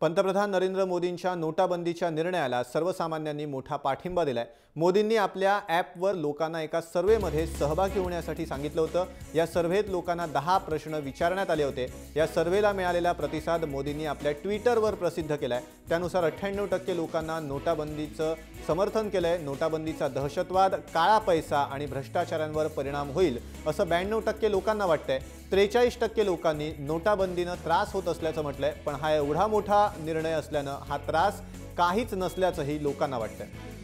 पंतप्रधान नरेंद्र मोदींच्या नोटाबंदीच्या निर्णयाला सर्वसामान्यांनी मोठा पाठिंबा दिलाय। मोदींनी आपल्या ॲपवर लोकांना एका सर्व्हेमध्ये सहभागी होण्यासाठी सांगितलं होतं। या सर्व्हेत लोकांना 10 प्रश्न विचारण्यात आले होते। या सर्व्हेला मिळालेला प्रतिसाद मोदींनी आपल्या ट्विटरवर प्रसिद्ध केलाय। त्यानुसार 98% लोकांना नोटाबंदीचं समर्थन केलंय। नोटाबंदीचा दहशतवाद, काळा पैसा आणि भ्रष्टाचारांवर परिणाम होईल असं 92% लोकांना वाटतंय। 43% लोकांनी नोटाबंदीनं त्रास होत असल्याचं म्हटलंय, पण हा एवढा मोठा निर्णय असल्यानं हा त्रास काहीच नसल्याचंही लोकांना वाटतंय।